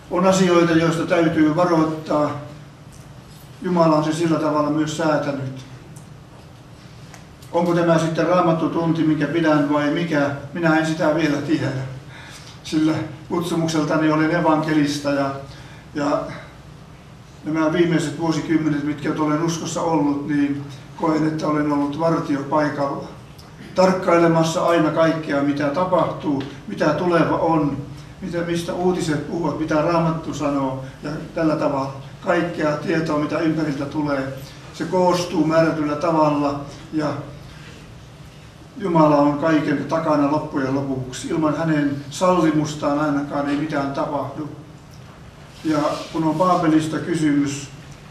On asioita, joista täytyy varoittaa. Jumala on se sillä tavalla myös säätänyt. Onko tämä sitten raamattutunti, minkä pidän vai mikä? Minä en sitä vielä tiedä. Sillä kutsumukseltani olen evankelista ja nämä viimeiset vuosikymmenet, mitkä olen uskossa ollut, niin koen, että olen ollut vartiopaikalla. Tarkkailemassa aina kaikkea, mitä tapahtuu, mitä tuleva on, mistä uutiset puhuvat, mitä Raamattu sanoo ja tällä tavalla. Kaikkea tietoa, mitä ympäriltä tulee. Se koostuu määrätyllä tavalla ja Jumala on kaiken takana loppujen lopuksi. Ilman hänen sallimustaan ainakaan ei mitään tapahdu. Ja kun on Baabelista kysymys,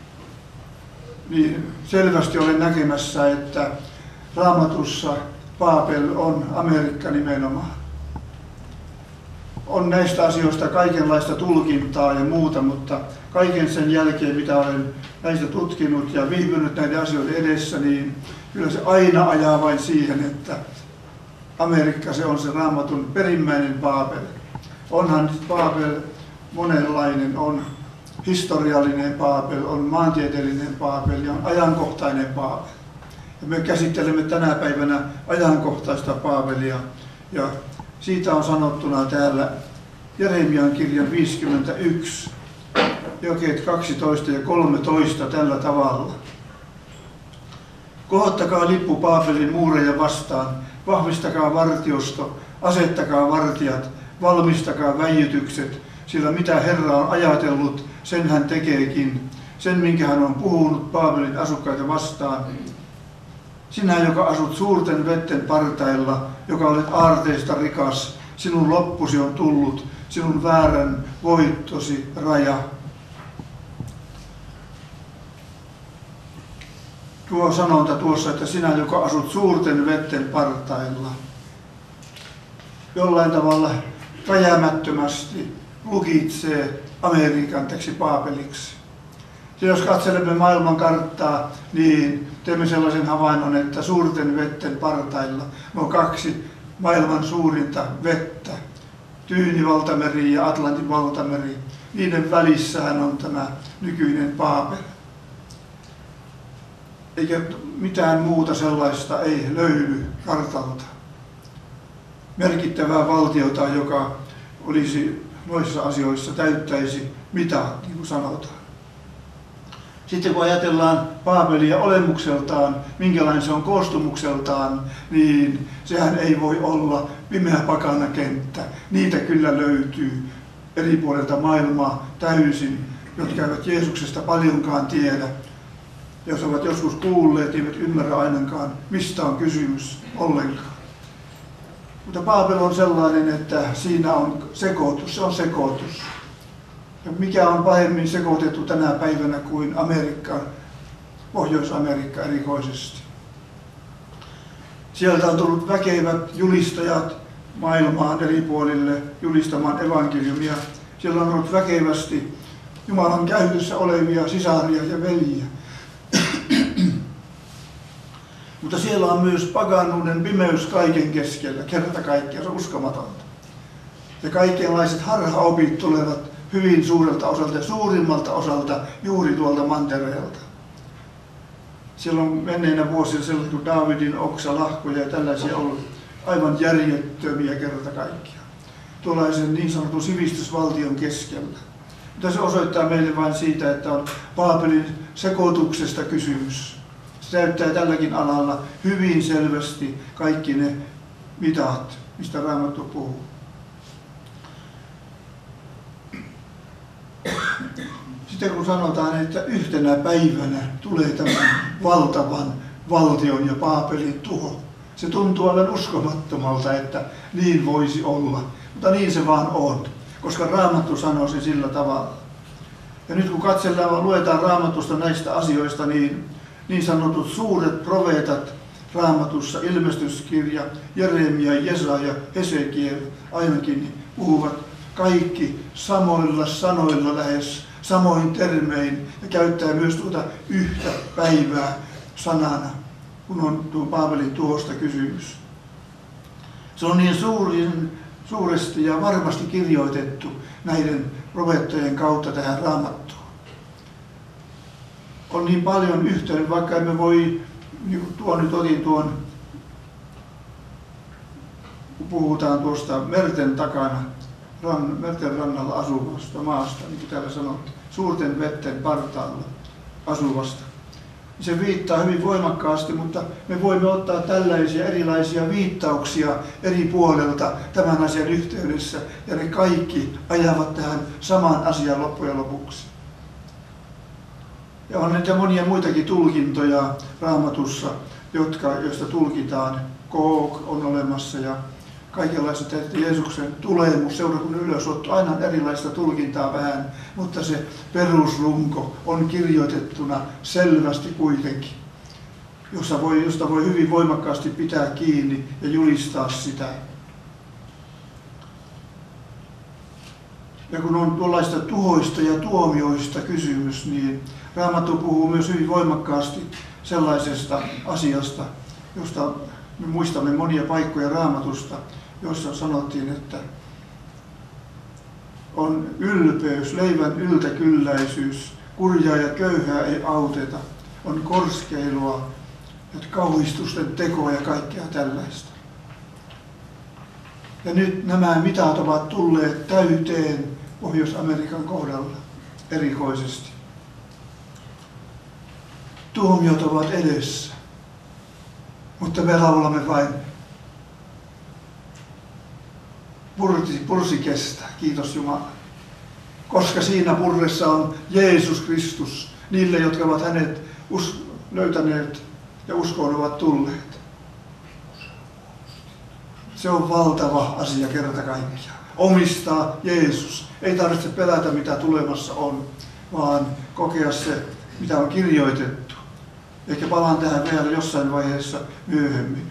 niin selvästi olen näkemässä, että Raamatussa Baabel on Amerikka nimenomaan. On näistä asioista kaikenlaista tulkintaa ja muuta, mutta kaiken sen jälkeen, mitä olen näistä tutkinut ja viipynyt näiden asioiden edessä, niin kyllä se aina ajaa vain siihen, että Amerikka se on se Raamatun perimmäinen Baabel. Onhan Baabel monenlainen, on historiallinen Baabel, on maantieteellinen Baabel ja on ajankohtainen Baabel. Ja me käsittelemme tänä päivänä ajankohtaista Baabelia ja siitä on sanottuna täällä Jeremian kirjan 51, jakeet 12 ja 13 tällä tavalla. Kohottakaa lippu Baabelin muureja vastaan, vahvistakaa vartiosto, asettakaa vartijat, valmistakaa väijytykset, sillä mitä Herra on ajatellut, sen hän tekeekin, sen minkä hän on puhunut Baabelin asukkaita vastaan. Sinä, joka asut suurten vetten partailla, joka olet aarteista rikas, sinun loppusi on tullut, sinun väärän voittosi raja. Tuo sanonta tuossa, että sinä, joka asut suurten vetten partailla, jollain tavalla räjäämättömästi lukitsee Amerikan Baabeliksi. Ja jos katselemme maailman karttaa, niin teemme sellaisen havainnon, että suurten vetten partailla on kaksi maailman suurinta vettä. Tyyni valtameri ja Atlantin valtameri. Niiden välissähän on tämä nykyinen Baabel. Eikä mitään muuta sellaista ei löydy kartalta. Merkittävää valtiota, joka olisi noissa asioissa täyttäisi mitat, niin kuin sanotaan. Sitten kun ajatellaan Baabelia olemukseltaan, minkälainen se on koostumukseltaan, niin sehän ei voi olla pimeä pakana kenttä. Niitä kyllä löytyy eri puolilta maailmaa täysin, jotka eivät Jeesuksesta paljonkaan tiedä. Jos ovat joskus kuulleet, eivät ymmärrä ainakaan, mistä on kysymys ollenkaan. Mutta Baabel on sellainen, että siinä on sekoitus, se on sekoitus. Ja mikä on pahemmin sekoitettu tänä päivänä kuin Amerikka, Pohjois-Amerikka erikoisesti. Sieltä on tullut väkevät julistajat maailmaan eri puolille julistamaan evankeliumia. Siellä on ollut väkevästi Jumalan käytössä olevia sisaria ja veljiä. Mutta siellä on myös paganuuden pimeys kaiken keskellä, kerta kaikkiaan, se on uskomatonta. Ja kaikenlaiset harhaopit tulevat hyvin suurelta osalta ja suurimmalta osalta juuri tuolta mantereelta. Siellä on menneinä vuosina sellaisia kuin Daavidin oksalahkoja ja tällaisia ollut aivan järjettömiä kerta kaikkiaan. Tuollaisen niin sanotun sivistysvaltion keskellä. Mutta se osoittaa meille vain siitä, että on Baabelin sekoituksesta kysymys. Se täyttää tälläkin alalla hyvin selvästi kaikki ne mitat, mistä Raamattu puhuu. Sitten kun sanotaan, että yhtenä päivänä tulee tämän valtavan valtion ja Baabelin tuho, se tuntuu aivan uskomattomalta, että niin voisi olla. Mutta niin se vaan on, koska Raamattu sanoo se sillä tavalla. Ja nyt kun katsellaan, luetaan Raamatusta näistä asioista, niin sanotut suuret profeetat Raamatussa, ilmestyskirja, Jeremia, Jesaja, Hesekiel ainakin puhuvat kaikki samoilla sanoilla lähes samoin termein ja käyttää myös tuota yhtä päivää sanana, kun on tuon Baabelin tuhosta kysymys. Se on niin suuresti ja varmasti kirjoitettu näiden profeettojen kautta tähän Raamattuun. On niin paljon yhteyttä, vaikka emme voi, niin kuin nyt otin tuon, kun puhutaan tuosta merten takana, merten rannalla asuvasta maasta, niin kuin täällä sanottiin, suurten vetten partaalla asuvasta. Se viittaa hyvin voimakkaasti, mutta me voimme ottaa tällaisia erilaisia viittauksia eri puolelta tämän asian yhteydessä, ja ne kaikki ajavat tähän samaan asiaan loppujen lopuksi. Ja on näitä monia muitakin tulkintoja Raamatussa, joista tulkitaan. Kook on olemassa ja kaikenlaista, että Jeesuksen tulemus, seurakunnan ylösotto, aina on erilaista tulkintaa vähän, mutta se perusrunko on kirjoitettuna selvästi kuitenkin, josta voi hyvin voimakkaasti pitää kiinni ja julistaa sitä. Ja kun on tuollaista tuhoista ja tuomioista kysymys, niin Raamattu puhuu myös hyvin voimakkaasti sellaisesta asiasta, josta me muistamme monia paikkoja Raamatusta, jossa sanottiin, että on ylpeys, leivän yltäkylläisyys, kurjaa ja köyhää ei auteta, on korskeilua, kauhistusten tekoa ja kaikkea tällaista. Ja nyt nämä mitat ovat tulleet täyteen Pohjois-Amerikan kohdalla erikoisesti. Tuomiot ovat edessä, mutta me laulamme vain pursi kestää, kiitos Jumala. Koska siinä purressa on Jeesus Kristus, niille, jotka ovat hänet löytäneet ja uskoon ovat tulleet. Se on valtava asia kerta kaikkiaan. Omistaa Jeesus. Ei tarvitse pelätä, mitä tulemassa on, vaan kokea se, mitä on kirjoitettu. Ehkä palaan tähän vielä jossain vaiheessa myöhemmin.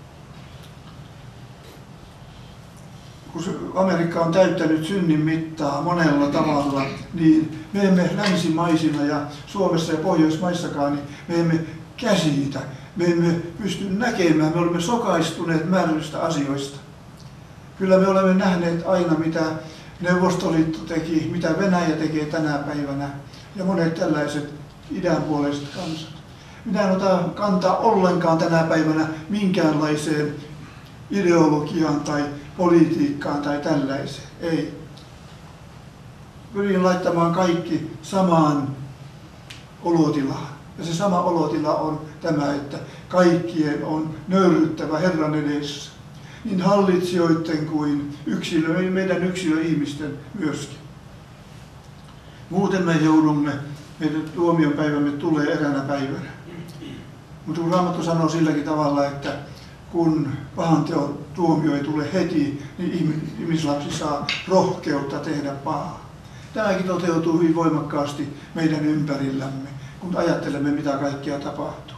Kun Amerikka on täyttänyt synnin mittaa monella tavalla, niin me emme länsimaisina ja Suomessa ja Pohjoismaissakaan, niin me emme käsitä, me emme pysty näkemään, me olemme sokaistuneet määrätyistä asioista. Kyllä me olemme nähneet aina, mitä Neuvostoliitto teki, mitä Venäjä tekee tänä päivänä ja monet tällaiset idänpuoleiset kansat. Minä en ota kantaa ollenkaan tänä päivänä minkäänlaiseen ideologiaan tai politiikkaan tai tällaiseen. Ei. Pyrin laittamaan kaikki samaan olotilaan. Ja se sama olotila on tämä, että kaikkien on nöyryttävä Herran edessä. Niin hallitsijoiden kuin meidän yksilöihmisten myöskin. Muuten me joudumme, meidän tuomionpäivämme tulee eräänä päivänä. Mutta kun Raamattu sanoo silläkin tavalla, että kun pahan teon tuomio ei tule heti, niin ihmislapsi saa rohkeutta tehdä pahaa. Tämäkin toteutuu hyvin voimakkaasti meidän ympärillämme, kun ajattelemme, mitä kaikkea tapahtuu.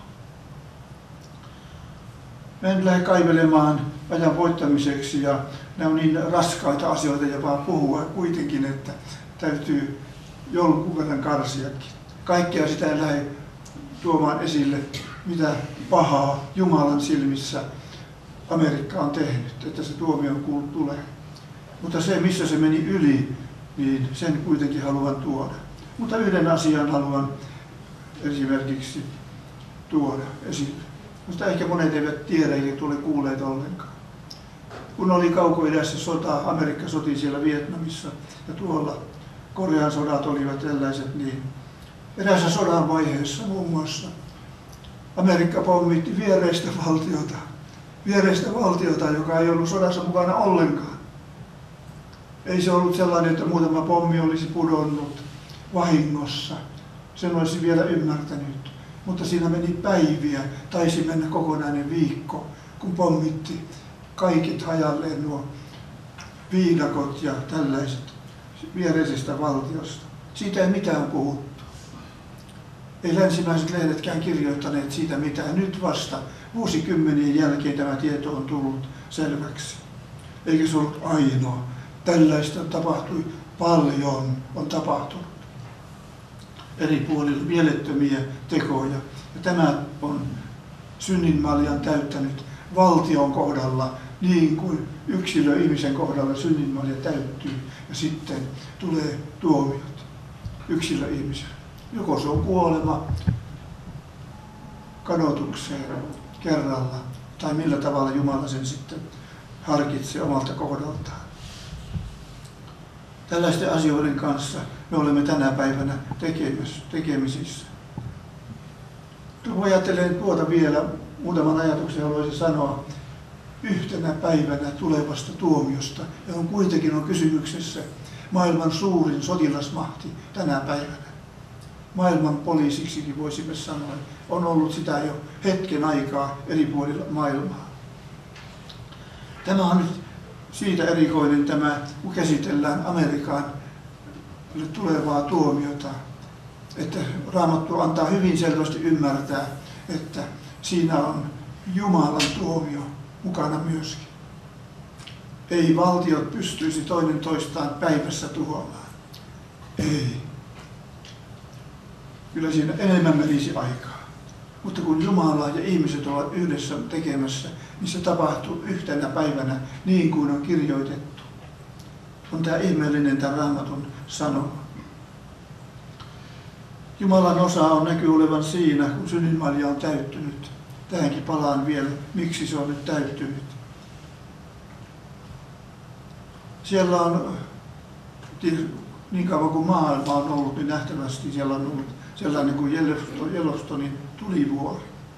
Me en lähde kaivelemaan ajan voittamiseksi, ja nämä on niin raskaita asioita jopa puhua kuitenkin, että täytyy jonkun verran karsiakin. Kaikkea sitä ei lähde tuomaan esille, mitä pahaa Jumalan silmissä Amerikka on tehnyt, että se tuomio tulee. Mutta se, missä se meni yli, niin sen kuitenkin haluan tuoda. Mutta yhden asian haluan esimerkiksi tuoda esille. Mutta ehkä monet eivät tiedä eikä tule kuulleet ollenkaan. Kun oli Kauko-idässä sota, Amerikka soti siellä Vietnamissa ja tuolla Korean sodat olivat tällaiset, niin eräässä sodan vaiheessa muun muassa Amerikka pommitti viereistä valtiota, joka ei ollut sodassa mukana ollenkaan. Ei se ollut sellainen, että muutama pommi olisi pudonnut vahingossa. Sen olisi vielä ymmärtänyt. Mutta siinä meni päiviä, taisi mennä kokonainen viikko, kun pommitti kaikit hajalleen nuo viidakot ja tällaiset viereisestä valtiosta. Siitä ei mitään puhuttu. Ei länsimaiset lehdetkään kirjoittaneet siitä mitään. Nyt vasta vuosikymmenien jälkeen tämä tieto on tullut selväksi. Eikä se ollut ainoa. Tällaista tapahtui paljon, on tapahtunut. Eri puolilla mielettömiä tekoja. Ja tämä on synninmaljan täyttänyt valtion kohdalla niin kuin yksilö ihmisen kohdalla synninmalja täyttyy ja sitten tulee tuomiot yksilö ihmiselle. Joko se on kuolema kadotukseen kerralla tai millä tavalla Jumala sen sitten harkitsee omalta kohdaltaan. Tällaisten asioiden kanssa me olemme tänä päivänä tekemisissä. Kun ajattelen tuota vielä, muutaman ajatuksen haluaisin sanoa yhtenä päivänä tulevasta tuomiosta, ja kuitenkin on kysymyksessä maailman suurin sotilasmahti tänä päivänä. Maailman poliisiksikin voisimme sanoa, on ollut sitä jo hetken aikaa eri puolilla maailmaa. Tämä on nyt siitä erikoinen tämä, kun käsitellään Amerikan tulevaa tuomiota, että Raamattu antaa hyvin selvästi ymmärtää, että siinä on Jumalan tuomio mukana myöskin. Ei valtiot pystyisi toinen toistaan päivässä tuhoamaan. Ei. Kyllä siinä enemmän menisi aikaa. Mutta kun Jumala ja ihmiset ovat yhdessä tekemässä, niin se tapahtuu yhtenä päivänä niin kuin on kirjoitettu. On tämä ihmeellinen tämä Raamatun sanoma. Jumalan osa on näkyy olevan siinä, kun synninmalja on täyttynyt. Tähänkin palaan vielä, miksi se on nyt täyttynyt. Siellä on, niin kauan kuin maailma on ollut, niin nähtävästi siellä on ollut sellainen kuin Yellowstonein tulivuori.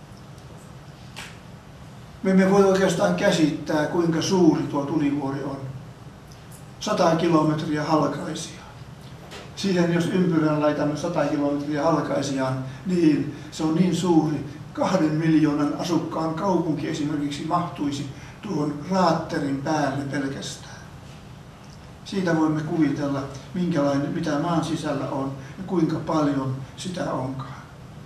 Me emme voi oikeastaan käsittää, kuinka suuri tuo tulivuori on. 100 kilometriä halkaisia. Siihen jos ympyrän laitamme 100 kilometriä halkaisijaan, niin se on niin suuri. 2 miljoonan asukkaan kaupunki esimerkiksi mahtuisi tuon raatterin päälle pelkästään. Siitä voimme kuvitella, mitä maan sisällä on ja kuinka paljon sitä onkaan.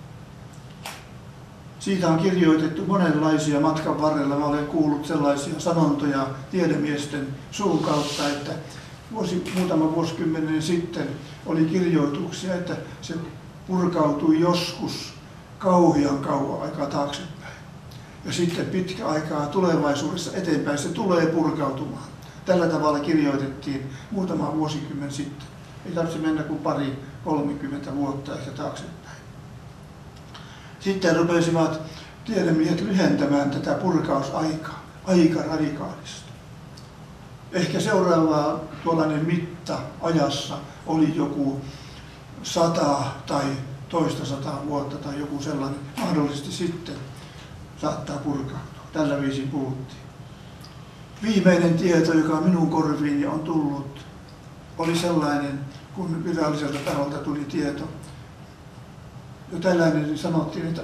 Siitä on kirjoitettu monenlaisia matkan varrella. Mä olen kuullut sellaisia sanontoja tiedemiesten suun kautta, että muutama vuosikymmenen sitten oli kirjoituksia, että se purkautui joskus kauhean kauan aikaa taaksepäin. Ja sitten pitkä aikaa tulevaisuudessa eteenpäin se tulee purkautumaan. Tällä tavalla kirjoitettiin muutama vuosikymmen sitten. Ei tarvitse mennä kuin 30 vuotta ehkä taaksepäin. Sitten rupesivat tiedemiehet lyhentämään tätä purkausaikaa aika radikaalisti. Ehkä seuraava tuollainen mitta ajassa oli joku 100 tai toista 100 vuotta tai joku sellainen. Mahdollisesti sitten saattaa purkautua. Tällä viisin puhuttiin. Viimeinen tieto, joka minun korviini on tullut, oli sellainen, kun viralliselta taholta tuli tieto. Jo tällainen sanottiin, että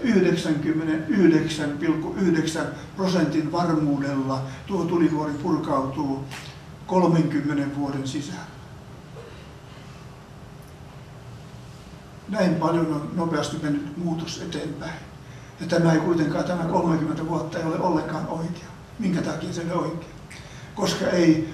99,9% varmuudella tuo tulivuori purkautuu 30 vuoden sisällä. Näin paljon on nopeasti mennyt muutos eteenpäin. Ja tämä 30 vuotta ei ole ollenkaan oikea. Minkä takia se ei ole oikea? Koska ei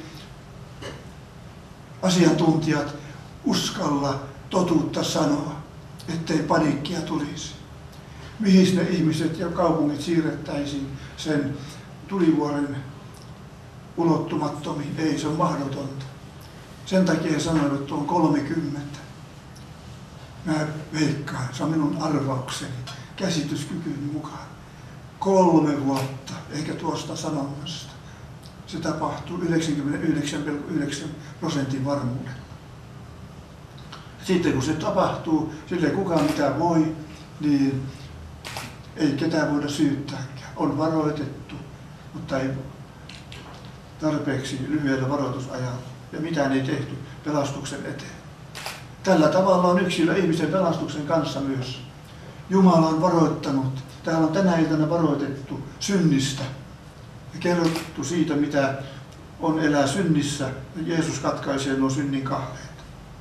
asiantuntijat uskalla totuutta sanoa, ettei paniikkia tulisi. Mihin ne ihmiset ja kaupungit siirrettäisiin sen tulivuoren ulottumattomiin? Ei, se on mahdotonta. Sen takia sanoin, että tuon 30. Mä veikkaan, se on minun arvaukseni, käsityskykyni mukaan. 3 vuotta, eikä tuosta sanonnasta. Se tapahtuu 99,9% varmuudella. Sitten kun se tapahtuu, sille ei kukaan mitään voi, niin ei ketään voida syyttääkään. On varoitettu, mutta ei tarpeeksi lyhyellä varoitusajalla. Ja mitään ei tehty pelastuksen eteen. Tällä tavalla on yksilö ihmisen pelastuksen kanssa myös. Jumala on varoittanut. Täällä on tänä iltana varoitettu synnistä ja kerrottu siitä, mitä on elää synnissä. Jeesus katkaisee nuo synnin kahleet.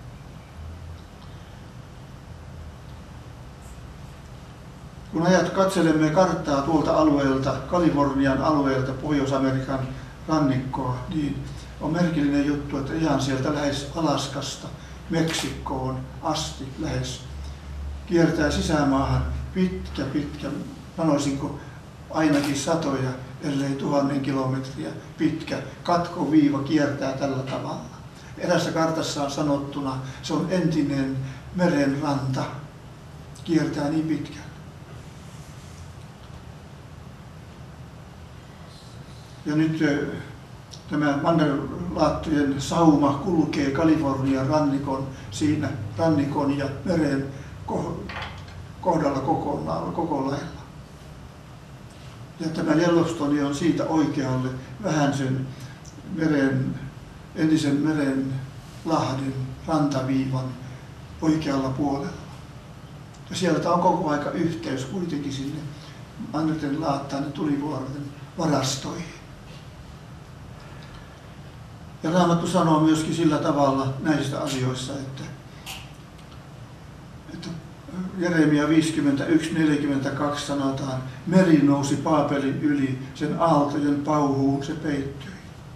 Kun katselemme karttaa tuolta alueelta, Kalifornian alueelta, Pohjois-Amerikan rannikkoa, niin on merkillinen juttu, että ihan sieltä lähes Alaskasta Meksikkoon asti lähes kiertää sisämaahan pitkä, sanoisinko ainakin satoja, ellei 1000 kilometriä pitkä katkoviiva kiertää tällä tavalla. Erässä kartassa on sanottuna, se on entinen merenranta, kiertää niin pitkään. Ja nyt tämä mannerlaattojen sauma kulkee Kalifornian rannikon ja meren kohdalla koko lailla. Ja tämä Yellowstone on siitä oikealle vähän sen entisen merenlahden rantaviivan oikealla puolella. Ja sieltä on koko aika yhteys kuitenkin sinne Mannertenlaattaan ja Tulivuorten varastoihin. Ja Raamattu sanoo myöskin sillä tavalla näistä asioissa, että Jeremia 51:42 sanotaan, meri nousi Paapelin yli, sen aaltojen pauhuun se peittyi.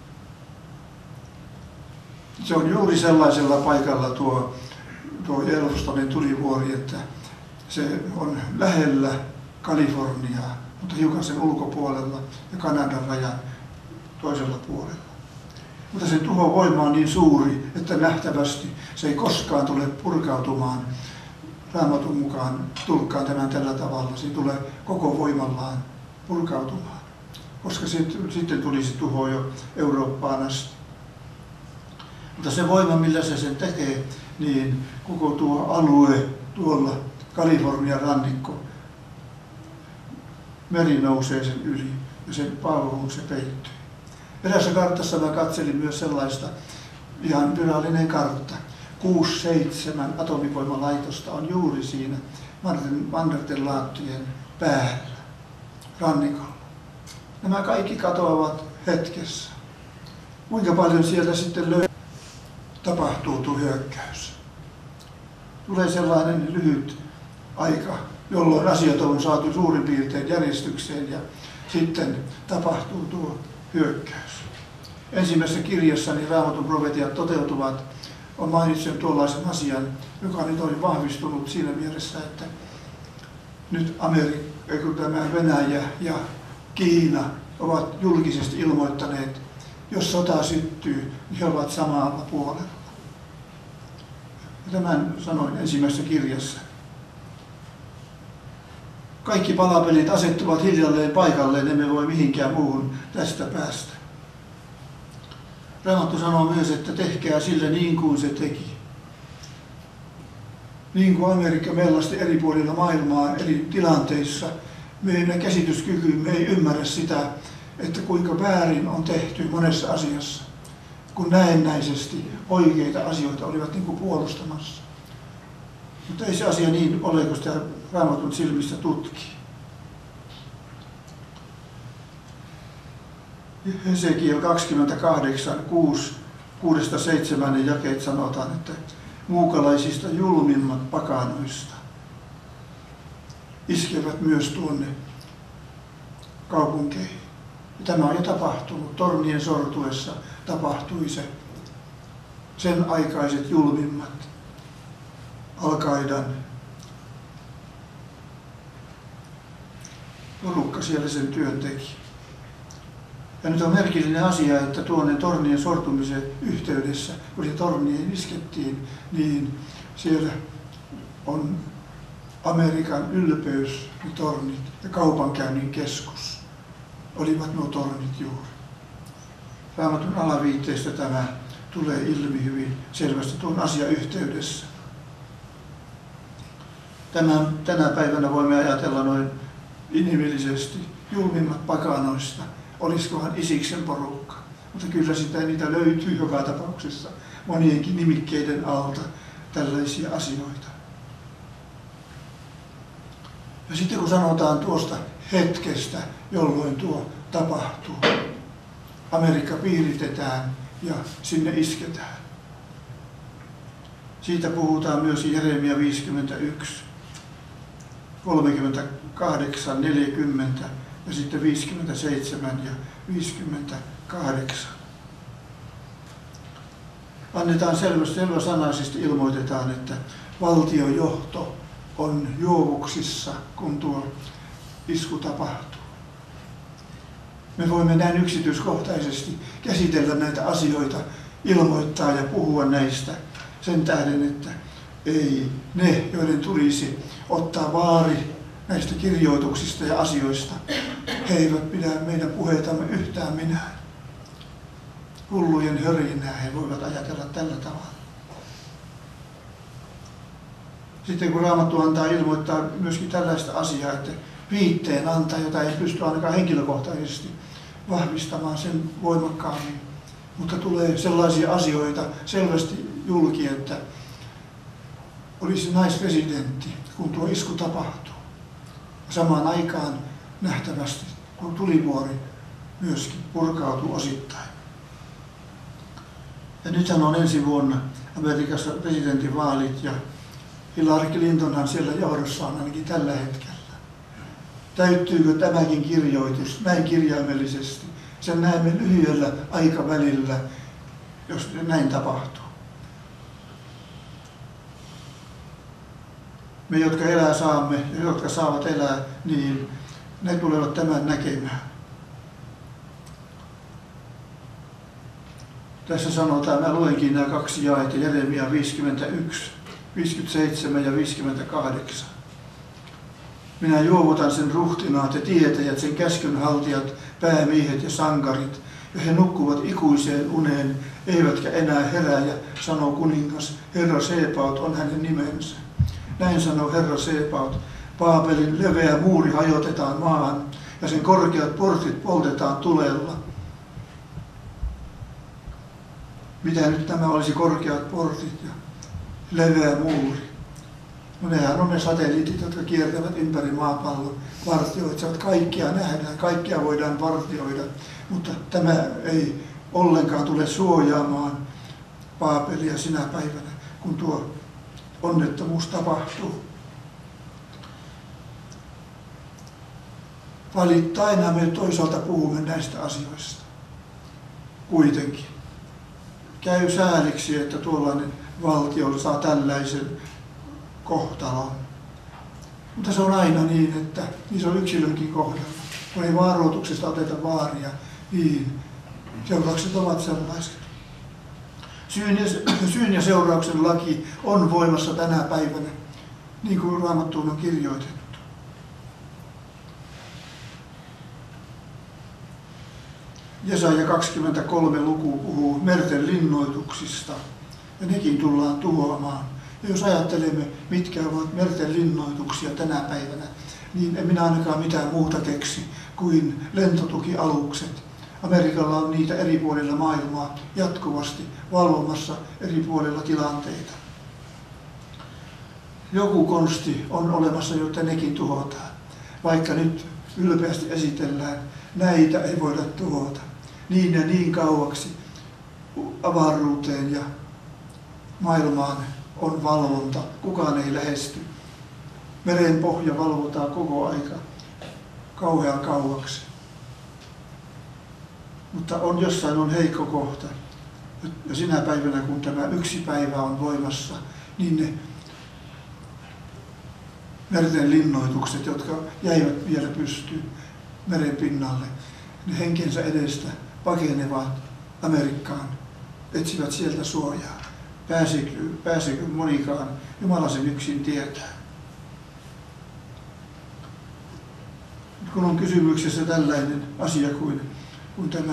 Se on juuri sellaisella paikalla tuo Yellowstonen tulivuori, että se on lähellä Kaliforniaa, mutta hiukan sen ulkopuolella ja Kanadan rajan toisella puolella. Mutta sen tuhovoima on niin suuri, että nähtävästi se ei koskaan tule purkautumaan. Raamatun mukaan tulkkaan tämän tällä tavalla, se tulee koko voimallaan purkautumaan, koska sitten tulisi tuho jo Eurooppaan asti. Mutta se voima, millä se sen tekee, niin koko tuo alue tuolla Kalifornian rannikko, meri nousee sen yli ja sen pauhuun se peittyy. Erässä kartassa mä katselin myös sellaista ihan virallinen kartta. 6-7 atomivoimalaitosta on juuri siinä Mannertenlaattojen päällä, rannikolla. Nämä kaikki katoavat hetkessä. Kuinka paljon siellä sitten tapahtuu tuo hyökkäys? Tulee sellainen lyhyt aika, jolloin asiat on saatu suurin piirtein järjestykseen ja sitten tapahtuu tuo hyökkäys. Ensimmäisessä kirjassani Raamatun profetiat toteutuvat. Mainitsen tuollaisen asian, joka nyt on vahvistunut siinä mielessä, että nyt tämä Venäjä ja Kiina ovat julkisesti ilmoittaneet, jos sota syttyy, niin he ovat samalla puolella. Ja tämän sanoin ensimmäisessä kirjassa. Kaikki palapelit asettuvat hiljalleen paikalleen, emme voi mihinkään muuhun tästä päästä. Raamattu sanoo myös, että tehkää sille niin kuin se teki. Niin kuin Amerikka mellasti eri puolilla maailmaa eri tilanteissa, meidän käsityskykymme ei ymmärrä sitä, että kuinka väärin on tehty monessa asiassa, kun näennäisesti oikeita asioita olivat niin kuin puolustamassa. Mutta ei se asia niin ole, kun sitä Raamatun silmistä tutkii. Hesekiel 28, 6-7 jakeet sanotaan, että muukalaisista julmimmat pakanoista iskevät myös tuonne kaupunkeihin. Ja tämä on jo tapahtunut. Tornien sortuessa tapahtui se. Sen aikaiset julmimmat Al-Qaidan porukka siellä sen työn teki. Ja nyt on merkillinen asia, että tuonne tornien sortumisen yhteydessä, kun se torniin iskettiin, niin siellä on Amerikan ylpeys, ne tornit ja kaupankäynnin keskus olivat nuo tornit juuri. Raamatun alaviitteistä tämä tulee ilmi hyvin selvästi tuon asian yhteydessä. Tänä päivänä voimme ajatella noin inhimillisesti julmimmat pakanoista. Olisikohan Isiksen porukka, mutta kyllä niitä löytyy joka tapauksessa monienkin nimikkeiden alta tällaisia asioita. Ja sitten kun sanotaan tuosta hetkestä, jolloin tuo tapahtuu, Amerikka piiritetään ja sinne isketään. Siitä puhutaan myös Jeremia 51, 38, 40 ja sitten 57 ja 58. Annetaan selväsanaisesti ilmoitetaan, että valtiojohto on juovuksissa, kun tuo isku tapahtuu. Me voimme näin yksityiskohtaisesti käsitellä näitä asioita, ilmoittaa ja puhua näistä sen tähden, että ei ne, joiden tulisi ottaa vaari näistä kirjoituksista ja asioista, he eivät pidä meidän puheitamme yhtään minään. Hullujen hörinää he voivat ajatella tällä tavalla. Sitten kun Raamattu antaa ilmoittaa myöskin tällaista asiaa, että viitteen antaa, jota ei pysty ainakaan henkilökohtaisesti vahvistamaan sen voimakkaammin. Mutta tulee sellaisia asioita selvästi julki, että olisi naispresidentti, kun tuo isku tapahtuu. Samaan aikaan nähtävästi tuo tulivuori myöskin purkautuu osittain. Ja nythän on ensi vuonna Amerikassa presidentinvaalit ja Hillary Clintonhan siellä johdossa on ainakin tällä hetkellä. Täyttyykö tämäkin kirjoitus näin kirjaimellisesti? Sen näemme lyhyellä aikavälillä, jos näin tapahtuu. Me, jotka elää saamme ja jotka saavat elää, niin ne tulevat tämän näkemään. Tässä sanotaan, mä luenkin nämä kaksi jaetta, Jeremia 51, 57 ja 58. Minä juovutan sen ruhtinaat ja tietäjät, sen käskynhaltijat, päämiehet ja sankarit, ja he nukkuvat ikuiseen uneen, eivätkä enää herää, ja sanoo kuningas, Herra Sebaot on hänen nimensä. Näin sanoo Herra Sebaot, Baabelin leveä muuri hajotetaan maahan, ja sen korkeat portit poltetaan tulella. Mitä nyt tämä olisi korkeat portit ja leveä muuri? No nehän on ne satelliitit, jotka kiertävät ympäri maapallon, vartioitsevat. Kaikkia nähdään, kaikkia voidaan vartioida, mutta tämä ei ollenkaan tule suojaamaan Baabelia sinä päivänä, kun tuo onnettomuus tapahtuu. Valittaina me toisaalta puhumme näistä asioista. Kuitenkin. Käy sääliksi, että tuollainen valtio saa tällaisen kohtalon. Mutta se on aina niin, että niin se on yksilönkin kohdalla. Kun ei varoituksesta oteta vaaria, niin seuraukset ovat sellaiset. Syyn ja seurauksen laki on voimassa tänä päivänä, niin kuin Raamattuun on kirjoitettu. Jesaja 23 luku puhuu merten linnoituksista, ja nekin tullaan tuhoamaan. Ja jos ajattelemme, mitkä ovat merten linnoituksia tänä päivänä, niin en minä ainakaan mitään muuta keksi kuin lentotukialukset. Amerikalla on niitä eri puolilla maailmaa jatkuvasti valvomassa eri puolilla tilanteita. Joku konsti on olemassa, jotta nekin tuhotaan. Vaikka nyt ylpeästi esitellään, näitä ei voida tuhota. Niin ja niin kauaksi avaruuteen ja maailmaan on valvonta. Kukaan ei lähesty. Meren pohja valvotaan koko aika kauhean kauaksi. Mutta jossain on heikko kohta. Ja sinä päivänä, kun tämä yksi päivä on voimassa, niin ne merten linnoitukset, jotka jäivät vielä pystyyn meren pinnalle, ne henkensä edestä pakenevat Amerikkaan, etsivät sieltä suojaa. Pääsekö monikaan, Jumala sen yksin tietää. Kun on kysymyksessä tällainen asia kuin tämä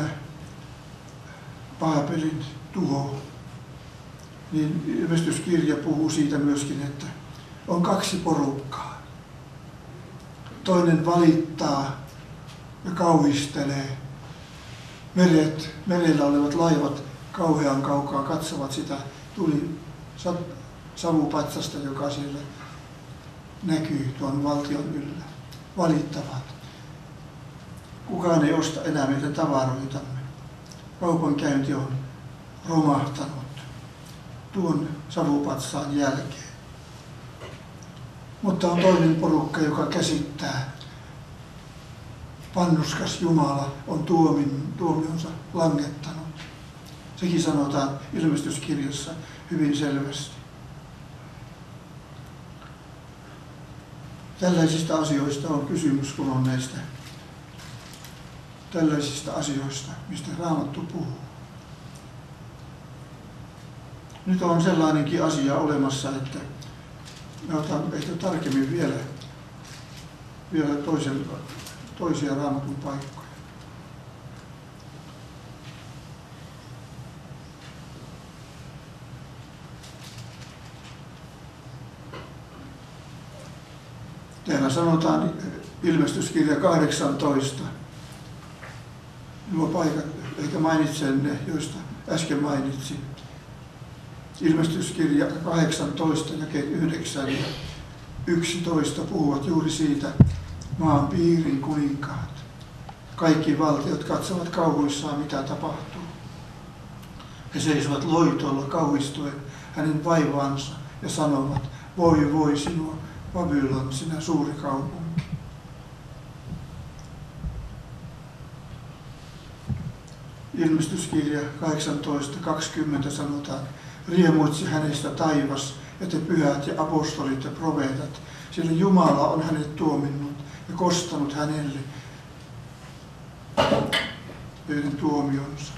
Baabelin tuho, niin ilmestyskirja puhuu siitä myöskin, että on kaksi porukkaa. Toinen valittaa ja kauhistelee. Merellä olevat laivat kauhean kaukaa katsovat sitä savupatsasta, joka siellä näkyy tuon valtion yllä. Valittavat. Kukaan ei osta enää meitä tavaroitamme. Kaupankäynti on romahtanut tuon savupatsaan jälkeen. Mutta on toinen porukka, joka käsittää. Pannuskas Jumala on tuomionsa langettanut. Sekin sanotaan ilmestyskirjassa hyvin selvästi. Tällaisista asioista on kysymys, kun on näistä tällaisista asioista, mistä Raamattu puhuu. Nyt on sellainenkin asia olemassa, että me otan ehkä tarkemmin vielä toisia Raamatun paikkoja. Täällä sanotaan ilmestyskirja 18. Nuo paikat, ehkä mainitsen ne, joista äsken mainitsin. Ilmestyskirja 18, jakeet 9 ja 11 puhuvat juuri siitä maan piirin kuninkaat. Kaikki valtiot katsovat kauhuissaan, mitä tapahtuu. He seisovat loitolla kauhistuen hänen vaivaansa ja sanovat, voi voi sinua, Babylon, sinä suuri kaupunki. Ilmestyskirja 18.20 sanotaan, riemuitsi hänestä taivas ja te pyhät ja apostolit ja profeetat, sillä Jumala on hänet tuominnut ja kostanut hänelle heidän tuomionsa.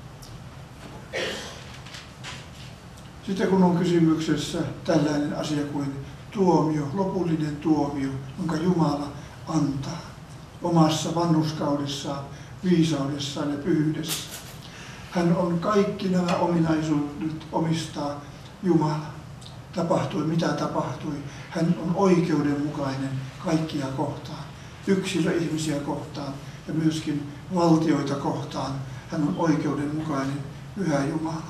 Sitten kun on kysymyksessä tällainen asia kuin tuomio, lopullinen tuomio, jonka Jumala antaa omassa vanhurskaudessaan, viisaudessaan ja pyhyydessään. Hän on kaikki nämä ominaisuudet omistaa Jumala. Tapahtui mitä tapahtui. Hän on oikeudenmukainen kaikkia kohtaan, yksilöihmisiä kohtaan ja myöskin valtioita kohtaan. Hän on oikeudenmukainen, pyhä Jumala.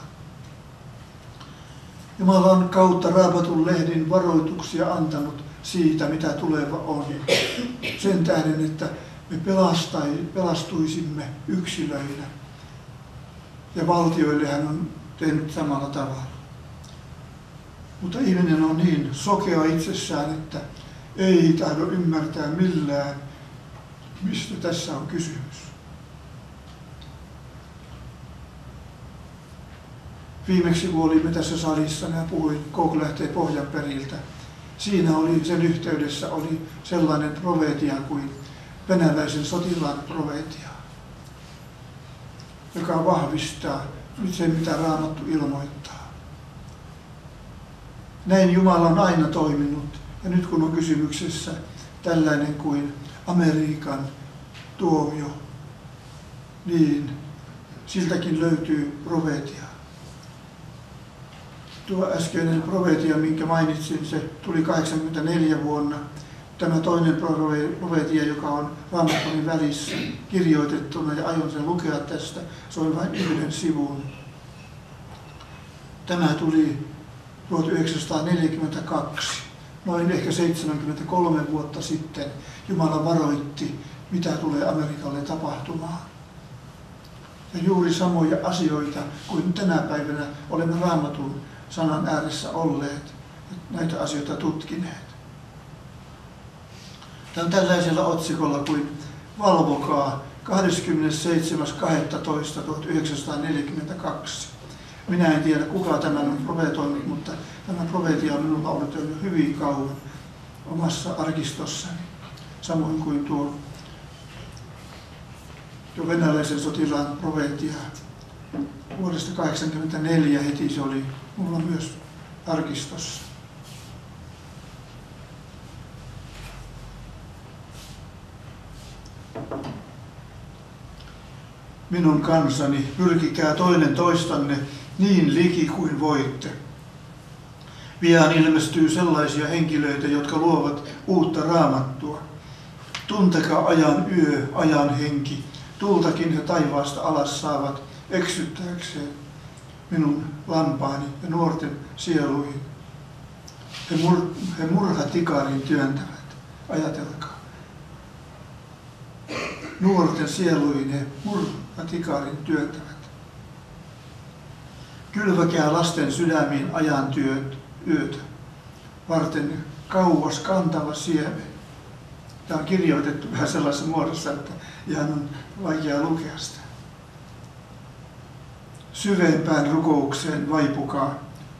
Jumala on kautta Raamatun lehdin varoituksia antanut siitä, mitä tuleva on. Sen tähden, että me pelastuisimme yksilöinä. Ja valtioille hän on tehnyt samalla tavalla. Mutta ihminen on niin sokea itsessään, että ei tahdo ymmärtää millään, mistä tässä on kysymys. Viimeksi kun olimme tässä salissa, minä puhuin Koukkulähteen Pohjanperiltä. Siinä oli, sen yhteydessä oli sellainen profeetia kuin venäläisen sotilaan profeetia, joka vahvistaa nyt sen, mitä Raamattu ilmoittaa. Näin Jumala on aina toiminut. Ja nyt kun on kysymyksessä tällainen kuin Amerikan tuomio, niin siltäkin löytyy profeetia. Tuo äskeinen profeetia, minkä mainitsin, se tuli 84 vuonna. Tämä toinen profeetia, joka on Raamatun välissä kirjoitettuna ja aion sen lukea tästä, se on vain 1 sivun. Tämä tuli 1942, noin ehkä 73 vuotta sitten. Jumala varoitti, mitä tulee Amerikalle tapahtumaan. Ja juuri samoja asioita kuin tänä päivänä olemme Raamatun sanan ääressä olleet, näitä asioita tutkineet. Tämä on tällaisella otsikolla kuin Valvokaa 27.12.1942. Minä en tiedä, kuka tämän on profetoinut, mutta tämä profeetia on minulla ollut jo hyvin kauan omassa arkistossani. Samoin kuin tuo venäläisen sotilaan profeetia vuodesta 1984 heti se oli mulla myös arkistossa. Minun kansani, pyrkikää toinen toistanne niin liki kuin voitte. Pian ilmestyy sellaisia henkilöitä, jotka luovat uutta Raamattua. Tuntekaa ajan yö, ajan henki. Tultakin he taivaasta alas saavat eksyttääkseen minun lampaani ja nuorten sieluihin. He murhatikarin työntävät. Ajatelkaa. Nuorten sieluihin he murhatikarin työntävät. Kylväkää lasten sydämiin ajan yötä, varten kauas kantava siemen. Tämä on kirjoitettu vähän sellaisessa muodossa, että ihan on vaikea lukea sitä. Syvempään rukoukseen vaipukaa.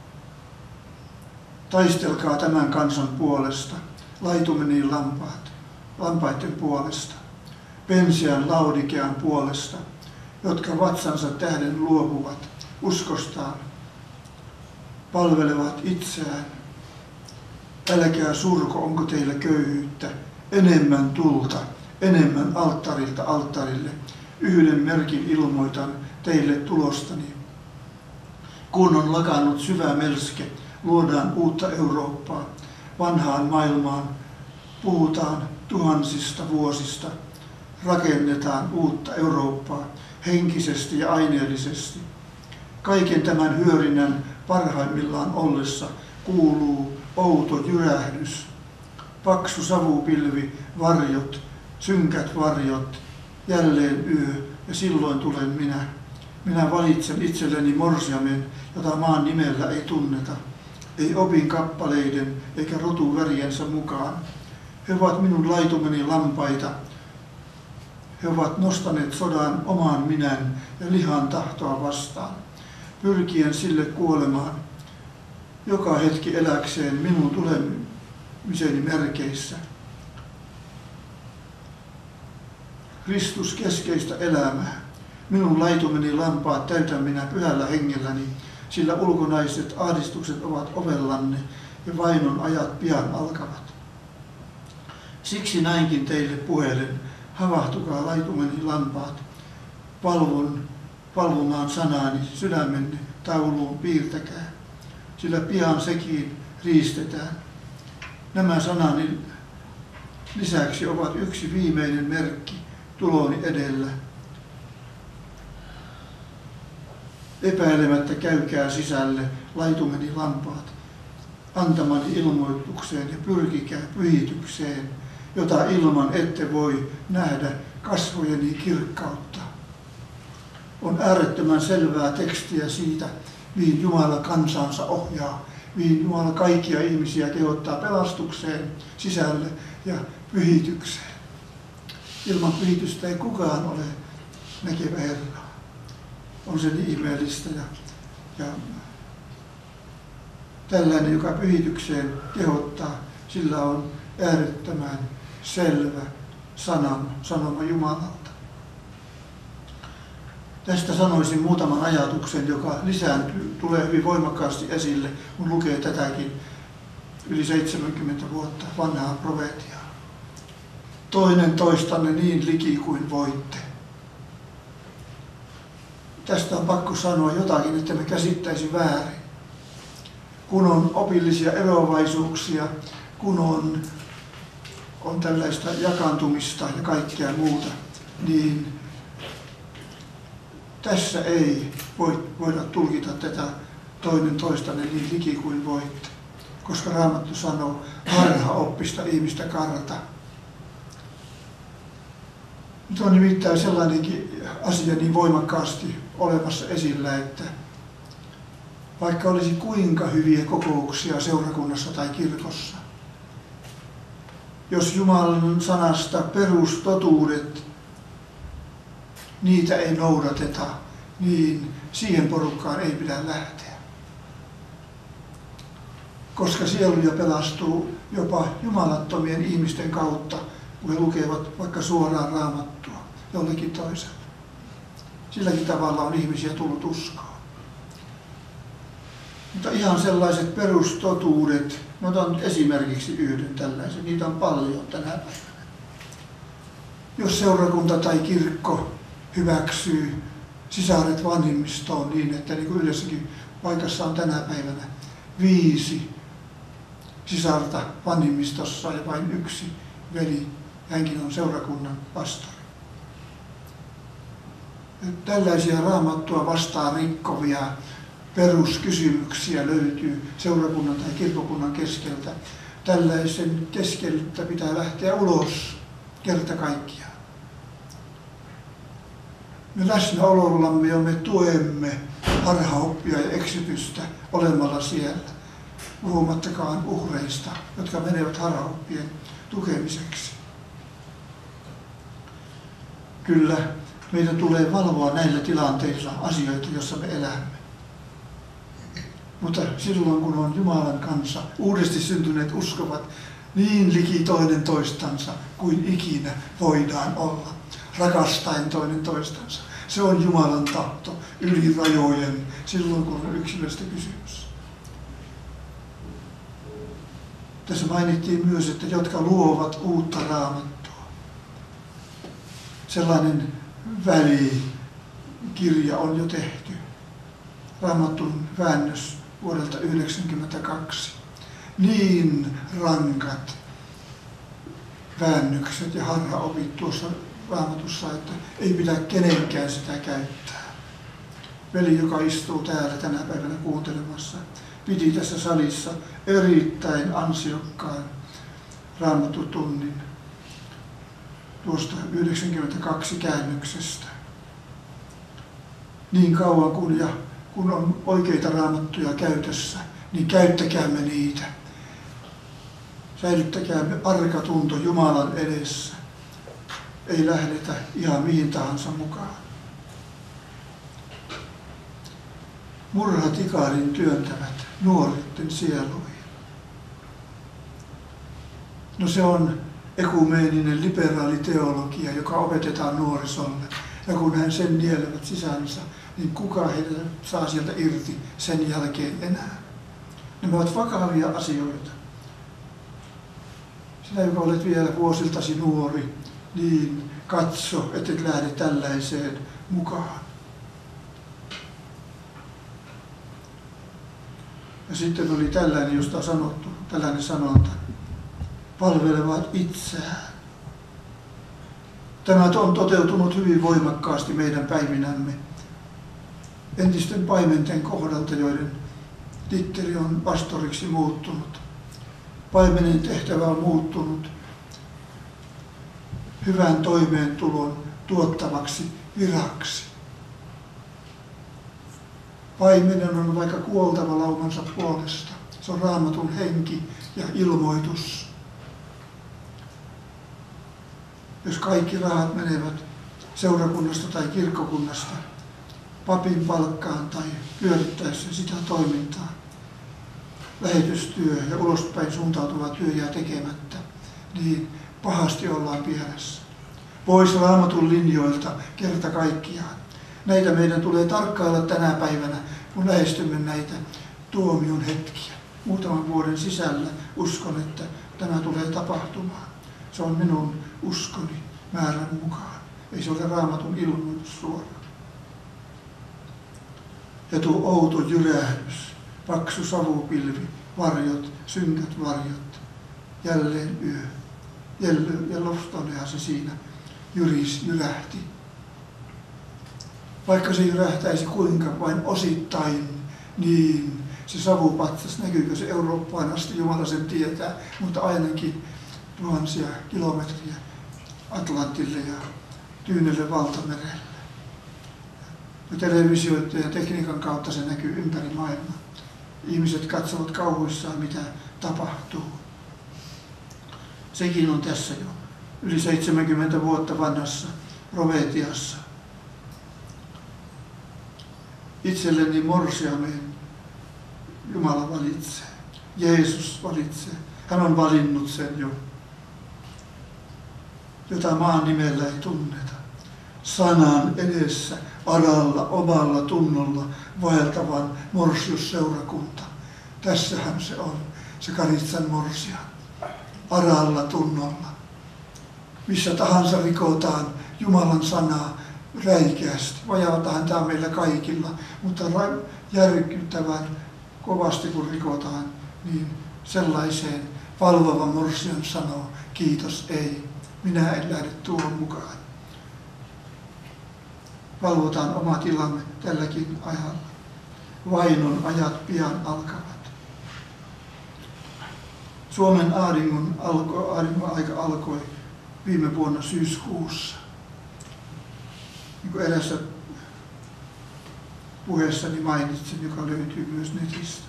Taistelkaa tämän kansan puolesta, laitumeniin lampaiden puolesta. penseän Laodikean puolesta, jotka vatsansa tähden luopuvat uskostaan, palvelevat itseään. Älkää surko, onko teillä köyhyyttä, enemmän tulta, enemmän alttarilta alttarille. Yhden merkin ilmoitan teille tulostani. Kun on lakannut syvä melske, luodaan uutta Eurooppaa. Vanhaan maailmaan puhutaan tuhansista vuosista. Rakennetaan uutta Eurooppaa henkisesti ja aineellisesti. Kaiken tämän hyörinnän parhaimmillaan ollessa kuuluu outo jyrähdys. Paksu savupilvi, varjot, synkät varjot, jälleen yö ja silloin tulen minä. Minä valitsen itselleni morsiamen, jota maan nimellä ei tunneta, ei opin kappaleiden eikä rotuväriensä mukaan. He ovat minun laitumeni lampaita. He ovat nostaneet sodan oman minän ja lihan tahtoa vastaan, pyrkien sille kuolemaan, joka hetki eläkseen minun tulemiseni merkeissä. Kristus keskeistä elämää. Minun laitumeni lampaat täytän minä pyhällä hengelläni, sillä ulkonaiset ahdistukset ovat ovellanne ja vainon ajat pian alkavat. Siksi näinkin teille puhelen, havahtukaa laitumeni lampaat, palvomaan sanaani sydämenne tauluun piirtäkää, sillä pian sekin riistetään. Nämä sanani lisäksi ovat yksi viimeinen merkki tuloni edellä. Epäilemättä käykää sisälle laitumeni lampaat, antamani ilmoitukseen ja pyrkikää pyhitykseen, jota ilman ette voi nähdä kasvojeni kirkkautta. On äärettömän selvää tekstiä siitä, mihin Jumala kansansa ohjaa, mihin Jumala kaikkia ihmisiä kehottaa pelastukseen, sisälle ja pyhitykseen. Ilman pyhitystä ei kukaan ole näkevä Herraa. On se niin ihmeellistä ja tällainen, joka pyhitykseen kehottaa, sillä on äärettömän selvä sanoma Jumalalta. Tästä sanoisin muutaman ajatuksen, joka tulee hyvin voimakkaasti esille, kun lukee tätäkin yli 70 vuotta vanhaa profeetiaa. Toinen toistanne niin liki kuin voitte. Tästä on pakko sanoa jotakin, että me käsittäisi väärin. Kun on opillisia eroavaisuuksia, kun on tällaista jakaantumista ja kaikkea muuta, niin tässä ei voida tulkita tätä toinen toistanne niin liki kuin voitte, koska Raamattu sanoo harhaoppista ihmistä karta. Nyt on nimittäin sellainenkin asia niin voimakkaasti olemassa esillä, että vaikka olisi kuinka hyviä kokouksia seurakunnassa tai kirkossa, jos Jumalan sanasta perustotuudet, niitä ei noudateta, niin siihen porukkaan ei pidä lähteä. Koska sieluja pelastuu jopa jumalattomien ihmisten kautta, kun he lukevat vaikka suoraan Raamattua jollekin toiselle. Silläkin tavalla on ihmisiä tullut uskoon. Mutta ihan sellaiset perustotuudet, mä otan nyt esimerkiksi yhden tällaisen, niitä on paljon tänä päivänä. Jos seurakunta tai kirkko hyväksyy sisaret vanhimmistoon niin, että niin kuin yhdessäkin paikassa on tänä päivänä 5 sisarta vanhimmistossa ja vain 1 veli, hänkin on seurakunnan pastori. Tällaisia Raamattua vastaan rikkovia peruskysymyksiä löytyy seurakunnan tai kirkkokunnan keskeltä. Tällaisen keskeltä pitää lähteä ulos kerta kaikkiaan. Me läsnäolollamme ja me tuemme harhaoppia ja eksytystä olemalla siellä, puhumattakaan uhreista, jotka menevät harhaoppien tukemiseksi. Kyllä, meidän tulee valvoa näillä tilanteilla asioita, joissa me elämme. Mutta silloin, kun on Jumalan kanssa, uudesti syntyneet uskovat niin liki toinen toistansa kuin ikinä voidaan olla. rakastaen toinen toistansa. Se on Jumalan tahto yli rajojen silloin, kun on yksilöstä kysymys. Tässä mainittiin myös, että jotka luovat uutta raamattua. Sellainen välikirja on jo tehty. Raamatun väännös vuodelta 1992. Niin rankat väännökset ja harhaopit tuossa Raamatussa, että ei pidä kenenkään sitä käyttää. Veli, joka istuu täällä tänä päivänä kuuntelemassa, piti tässä salissa erittäin ansiokkaan Raamattutunnin tuosta 92 käännöksestä. Niin kauan kun on oikeita raamattuja käytössä, niin käyttäkäämme niitä. Säilyttäkäämme arka tunto Jumalan edessä. Ei lähdetä ihan mihin tahansa mukaan. Murhat ikarin työntävät nuoritten sieluihin. No se on ekumeeninen liberaali teologia, joka opetetaan nuorisolle. Ja kun hän sen nielevät sisäänsä, niin kuka heitä saa sieltä irti sen jälkeen enää. Nämä ovat vakavia asioita. Sinä, joka olet vielä vuosiltasi nuori, niin katso, et lähde tällaiseen mukaan. Ja sitten oli tällainen, josta on sanottu, tällainen sanonta, palvelevat itseään. Tämä on toteutunut hyvin voimakkaasti meidän päivinämme. Entisten paimenten kohdalta, joiden titteli on pastoriksi muuttunut. Paimenen tehtävä on muuttunut hyvän toimeentulon tuottavaksi viraksi. Paimenen on vaikka kuoltava laumansa puolesta. Se on Raamatun henki ja ilmoitus. Jos kaikki rahat menevät seurakunnasta tai kirkkokunnasta papin palkkaan tai pyörittäessä sitä toimintaa, lähetystyö ja ulospäin suuntautuva työ jää tekemättä, niin pahasti ollaan pielessä. Pois Raamatun linjoilta kerta kaikkiaan. Näitä meidän tulee tarkkailla tänä päivänä, kun lähestymme näitä tuomion hetkiä. Muutaman vuoden sisällä uskon, että tämä tulee tapahtumaan. Se on minun uskoni määrän mukaan. Ei se ole Raamatun ilmoitus suoraan. Ja tuo outo jyrähdys, paksu savupilvi, varjot, synkät varjot, jälleen yö. Ja lostonehan se siinä jyrähti. Vaikka se jyrähtäisi kuinka vain osittain, niin se savupatsas, näkyykö se Eurooppaan asti, Jumala sen tietää, mutta ainakin tuhansia kilometriä Atlantille ja Tyynelle valtamerelle. Ja televisioiden ja tekniikan kautta se näkyy ympäri maailmaa. Ihmiset katsovat kauhuissaan, mitä tapahtuu. Sekin on tässä jo yli 70 vuotta vanhassa profeetiassa. Itselleni morsiamen Jumala valitsee. Jeesus valitsee. Hän on valinnut sen jo, jota maan nimellä ei tunneta. Sanan edessä, aralla, omalla tunnolla vaeltavan morsiusseurakunta. Tässähän se on, se Karitsan morsian. Aralla tunnolla. Missä tahansa rikotaan Jumalan sanaa räikeästi. Vajaatahan tämä on meillä kaikilla, mutta järkyttävän kovasti kun rikotaan, niin sellaiseen valvova morsian sanoo, kiitos ei, minä en lähde tuohon mukaan. Valvotaan oma tilamme tälläkin ajalla. Vainon ajat pian alkavat. Suomen ahdingon aika alkoi viime vuonna syyskuussa. Niin kuin erässä puheessani mainitsin, joka löytyy myös netistä.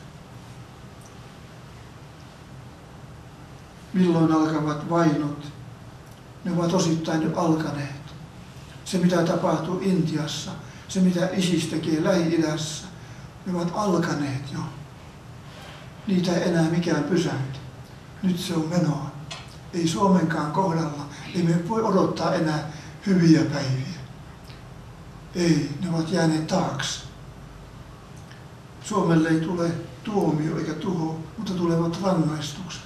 Milloin alkavat vainot? Ne ovat osittain jo alkaneet. Se mitä tapahtuu Intiassa, se mitä ISIS tekee Lähi-idässä, ne ovat alkaneet jo. Niitä ei enää mikään pysäytä. Nyt se on menoa. Ei Suomenkaan kohdalla. Ei me voi odottaa enää hyviä päiviä. Ei, ne ovat jääneet taakse. Suomelle ei tule tuomio eikä tuho, mutta tulevat rangaistukset.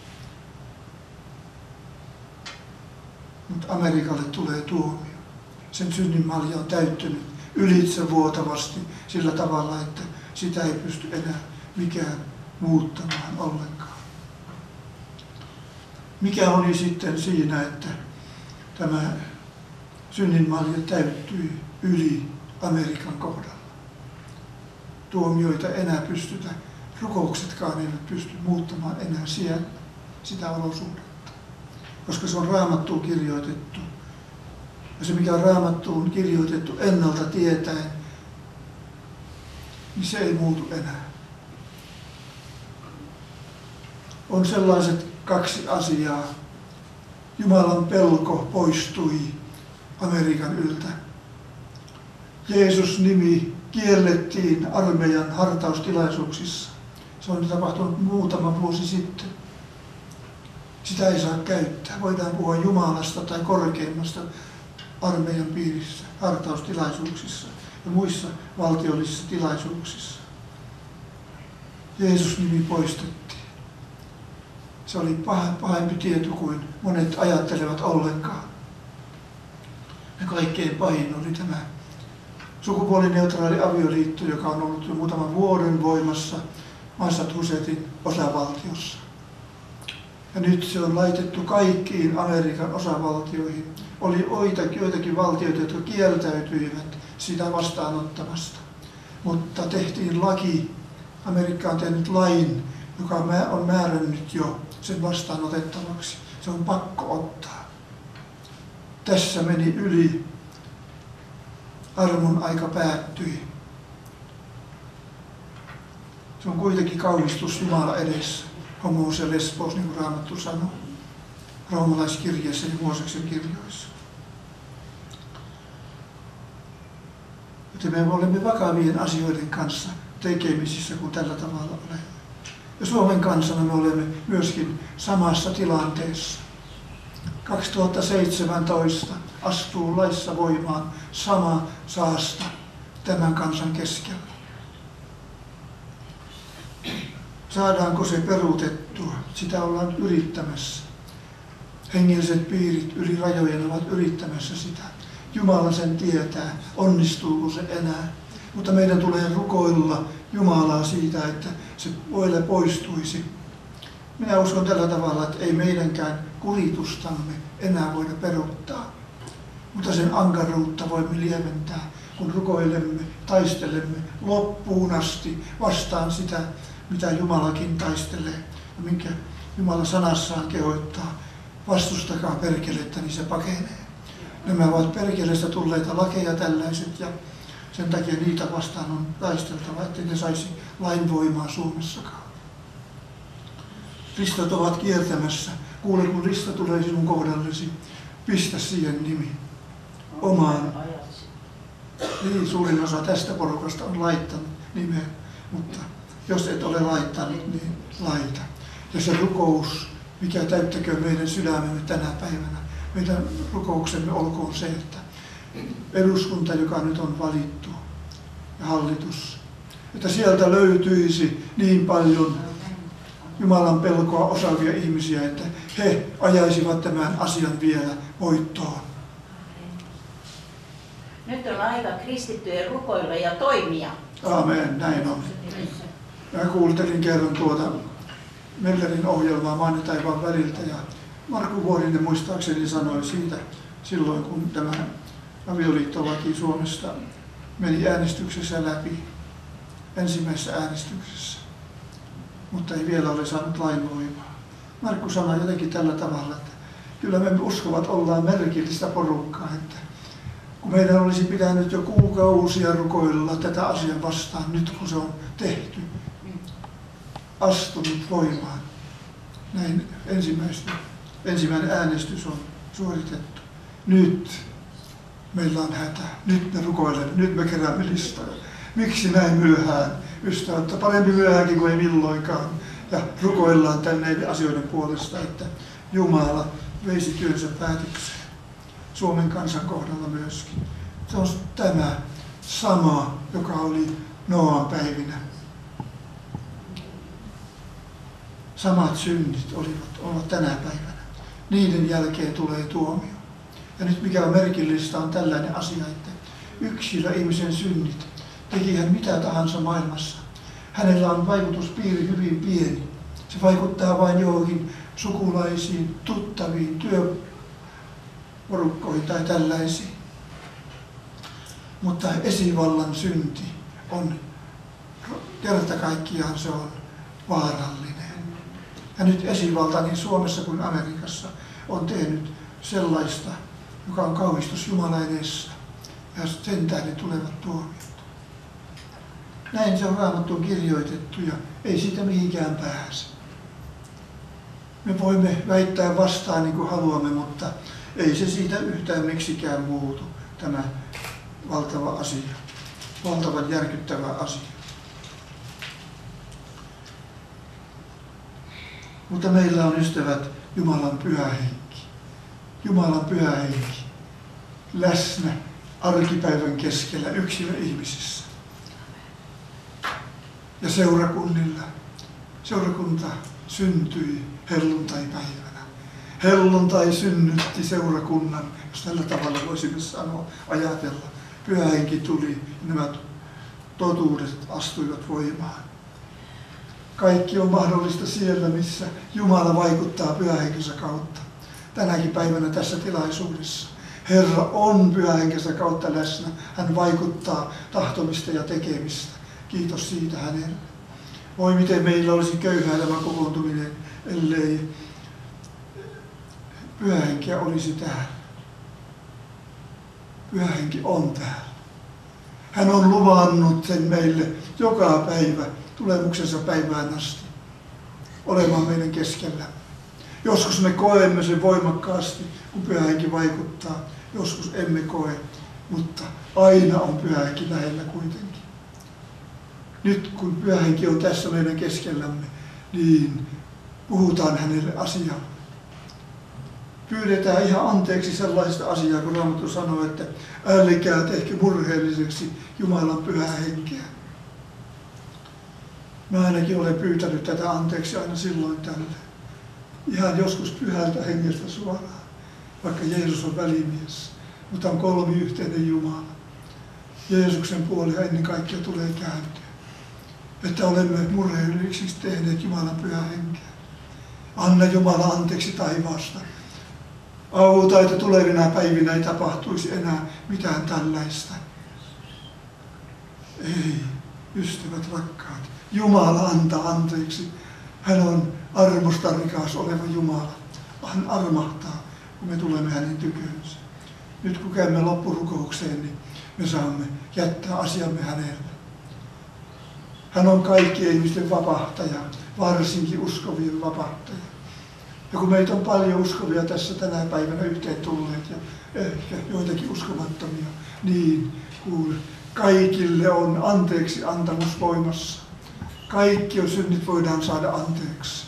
Mutta Amerikalle tulee tuomio. Sen synninmalja on täyttynyt ylitsevuotavasti sillä tavalla, että sitä ei pysty enää mikään muuttamaan ollenkaan. Mikä oli sitten siinä, että tämä synninmalja täyttyi yli Amerikan kohdalla? Tuomioita enää pystytä, rukouksetkaan eivät pysty muuttamaan enää siellä sitä olosuhdetta, koska se on Raamattuun kirjoitettu. Ja se, mikä on Raamattuun kirjoitettu ennalta tietäen, niin se ei muutu enää. On sellaiset kaksi asiaa. Jumalan pelko poistui Amerikan yltä. Jeesus-nimi kiellettiin armeijan hartaustilaisuuksissa. Se on tapahtunut muutama vuosi sitten. Sitä ei saa käyttää. Voidaan puhua Jumalasta tai korkeimmasta armeijan piirissä, hartaustilaisuuksissa ja muissa valtiollisissa tilaisuuksissa. Jeesus-nimi poistettiin. Se oli pahempi tieto kuin monet ajattelevat ollenkaan. Ja kaikkein pahin oli tämä sukupuolineutraali avioliitto, joka on ollut jo muutaman vuoden voimassa Massachusettsin osavaltiossa. Ja nyt se on laitettu kaikkiin Amerikan osavaltioihin. Oli joitakin valtioita, jotka kieltäytyivät sitä vastaanottamasta. Mutta tehtiin laki, Amerikka on tehnyt lain, joka on määrännyt jo sen vastaanotettavaksi. Se on pakko ottaa. Tässä meni yli. Armon aika päättyi. Se on kuitenkin kauhistus Jumala edessä. Homous ja lesbos, niin kuin Raamattu sanoo. Roomalaiskirjeessä ja Mooseksen kirjoissa. Joten me olemme vakavien asioiden kanssa tekemisissä, kun tällä tavalla olemme. Ja Suomen kansana me olemme myöskin samassa tilanteessa. 2017 astuu laissa voimaan sama saasta tämän kansan keskellä. Saadaanko se peruutettua? Sitä ollaan yrittämässä. Hengelliset piirit yli rajojen ovat yrittämässä sitä. Jumala sen tietää, onnistuuko se enää. Mutta meidän tulee rukoilla Jumalaa siitä, että se voile poistuisi. Minä uskon tällä tavalla, että ei meidänkään kuritustamme enää voida peruuttaa. Mutta sen ankaruutta voimme lieventää, kun rukoilemme, taistelemme loppuun asti vastaan sitä, mitä Jumalakin taistelee ja minkä Jumala sanassaan kehoittaa. Vastustakaa perkelettä, niin se pakenee. Nämä ovat perkeleestä tulleita lakeja tällaiset ja sen takia niitä vastaan on taisteltava, ettei ne saisi lainvoimaa Suomessakaan. Ristot ovat kiertämässä. Kuule, kun risto tulee sinun kohdallesi, pistä siihen nimi. Omaan. Niin, suurin osa tästä porukasta on laittanut nimeä, mutta jos et ole laittanut, niin laita. Ja se rukous, mikä täyttäköön meidän sydämemme tänä päivänä, meidän rukouksemme olkoon se, että eduskunta, joka nyt on valittu, ja hallitus, että sieltä löytyisi niin paljon Jumalan pelkoa osaavia ihmisiä, että he ajaisivat tämän asian vielä voittoon. Nyt on aika kristittyjen rukoilla ja toimia. Aamen, näin on. Mä kuultelin kerran Mellerin ohjelmaa Maan ja taivaan väliltä ja Markku Vuorinen muistaakseni sanoi siitä silloin, kun tämä avioliittolaki Suomesta meni äänestyksessä läpi, ensimmäisessä äänestyksessä, mutta ei vielä ole saanut lainvoimaa. Markku sanoi jotenkin tällä tavalla, että kyllä me uskovat ollaan merkillistä porukkaa, että kun meidän olisi pitänyt jo kuukausia rukoilla tätä asiaa vastaan, nyt kun se on tehty, astunut voimaan. Näin ensimmäinen äänestys on suoritettu. Nyt meillä on hätä. Nyt me rukoilemme. Nyt me keräämme listoja. Miksi näin myöhään? Ystävät, parempi myöhäänkin kuin ei milloinkaan. Ja rukoillaan tänne asioiden puolesta, että Jumala veisi työnsä päätökseen. Suomen kansan kohdalla myöskin. Se on tämä sama, joka oli Nooan päivinä. Samat synnit ovat tänä päivänä. Niiden jälkeen tulee tuomio. Ja nyt mikä on merkillistä on tällainen asia, että yksilö ihmisen synnit, teki hän mitä tahansa maailmassa. Hänellä on vaikutuspiiri hyvin pieni. Se vaikuttaa vain johonkin sukulaisiin, tuttaviin, työporukkoihin tai tällaisiin. Mutta esivallan synti on, kerta kaikkiaan se on vaarallinen. Ja nyt esivalta niin Suomessa kuin Amerikassa on tehnyt sellaista, joka on kauhistus Jumalan edessä. Ja sen tähden tulevat tuomiot. Näin se on Raamattuun kirjoitettu ja ei siitä mihinkään pääse. Me voimme väittää vastaan niin kuin haluamme, mutta ei se siitä yhtään miksikään muutu, tämä valtava asia, valtavan järkyttävä asia. Mutta meillä on ystävät Jumalan pyhä henki. Jumalan pyhä henki läsnä arkipäivän keskellä yksilöihmisissä. Ja seurakunnilla. Seurakunta syntyi helluntaipäivänä. Helluntai synnytti seurakunnan, jos tällä tavalla voisimme sanoa, ajatella. Pyhä henki tuli ja nämä totuudet astuivat voimaan. Kaikki on mahdollista siellä, missä Jumala vaikuttaa pyhähenkensä kautta. Tänäkin päivänä tässä tilaisuudessa. Herra on pyhähenkensä kautta läsnä. Hän vaikuttaa tahtomista ja tekemistä. Kiitos siitä hänelle. Voi miten meillä olisi köyhä elämä kokoontuminen, ellei pyhähenkiä olisi täällä. Pyhähenki on täällä. Hän on luvannut sen meille joka päivä, tulemuksensa päivään asti, olemaan meidän keskellä. Joskus me koemme sen voimakkaasti, kun pyhähenki vaikuttaa. Joskus emme koe, mutta aina on pyhähenki lähellä kuitenkin. Nyt kun pyhähenki on tässä meidän keskellämme, niin puhutaan hänelle asiaa. Pyydetään ihan anteeksi sellaista asiaa, kun Raamattu sanoo, että älkää tehkö murheelliseksi Jumalan pyhää henkeä. Mä ainakin olen pyytänyt tätä anteeksi aina silloin tällöin. Ihan joskus pyhältä hengestä suoraan, vaikka Jeesus on välimies, mutta on kolmiyhteinen Jumala. Jeesuksen puoleen ennen kaikkea tulee kääntyä, että olemme murheellisiksi tehneet Jumalan pyhää henkeä. Anna Jumala anteeksi taivaasta. Auta, että tulevina päivinä ei tapahtuisi enää mitään tällaista. Ei, ystävät rakkaat. Jumala antaa anteeksi. Hän on armosta rikas oleva Jumala. Hän armahtaa, kun me tulemme hänen tykönsä. Nyt kun käymme loppurukoukseen, niin me saamme jättää asiamme hänelle. Hän on kaikkien ihmisten vapahtaja, varsinkin uskovien vapahtaja. Ja kun meitä on paljon uskovia tässä tänä päivänä yhteen tulleet ja ehkä joitakin uskomattomia, niin kuule, kaikille on anteeksi antamus voimassa. Kaikki synnit voidaan saada anteeksi.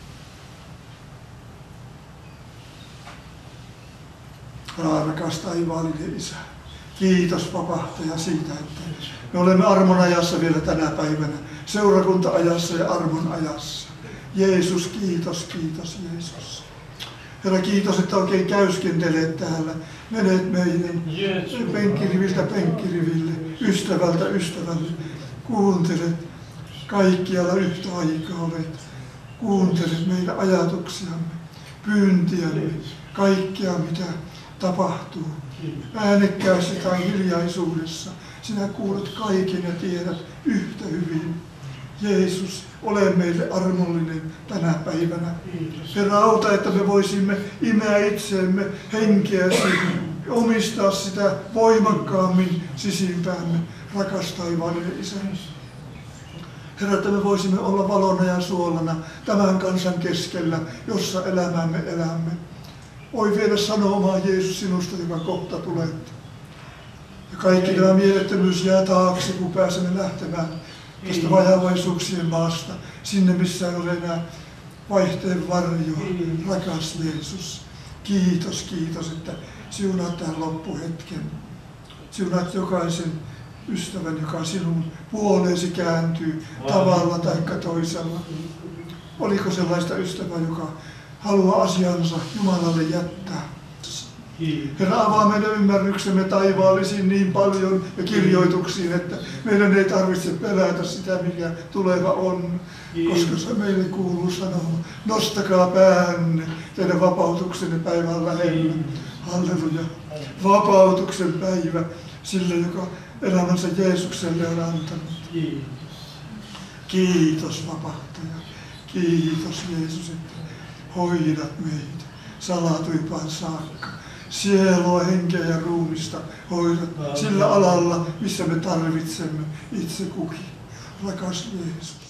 Rakas taivaallinen Isä, kiitos vapahtaja siitä, että me olemme armon ajassa vielä tänä päivänä, seurakunta-ajassa ja armon ajassa. Jeesus, kiitos, kiitos Jeesus. Herra, kiitos, että oikein käyskentelet täällä. Menet meidän penkkiriviltä penkkiriville, ystävältä ystävälle. Kuuntelet kaikkialla yhtä aikaa olet. Kuuntelet meidän ajatuksiamme, pyyntiämme, kaikkea mitä tapahtuu. Äänekkäässä tai hiljaisuudessa. Sinä kuulet kaiken ja tiedät yhtä hyvin. Jeesus, ole meille armollinen tänä päivänä. Herra, auta, että me voisimme imeä itseemme henkeäsi, omistaa sitä voimakkaammin sisimpäämme, rakas taivaallinen Isä. Herra, että me voisimme olla valona ja suolana tämän kansan keskellä, jossa elämämme elämme. Voi vielä sanomaan Jeesus sinusta, joka kohta tulet. Ja kaikki tämä mielettömyys jää taakse, kun pääsemme lähtemään tästä vajavaisuuksien maasta, sinne missä ei ole enää vaihteen varjoa, rakas Jeesus. Kiitos, että siunaat tämän loppuhetken. Siunaat jokaisen ystävän, joka sinun puoleesi kääntyy tavalla tai toisella. Oliko sellaista ystävää, joka haluaa asiansa Jumalalle jättää? Herra, avaa meidän ymmärryksemme taivaallisiin niin paljon ja kirjoituksiin, että meidän ei tarvitse pelätä sitä, mikä tuleva on, koska se meille kuuluu sanoa. Nostakaa päänne, teidän vapautuksenne päivä on lähellä. Halleluja. Vapautuksen päivä sille, joka elämänsä Jeesukselle on antanut. Kiitos vapahtaja. Kiitos Jeesus, että hoidat meitä salatuimpaan saakka. Sielua, henkeä ja ruumista hoidat sillä alalla, missä me tarvitsemme itse kukin. Rakas Jeesus.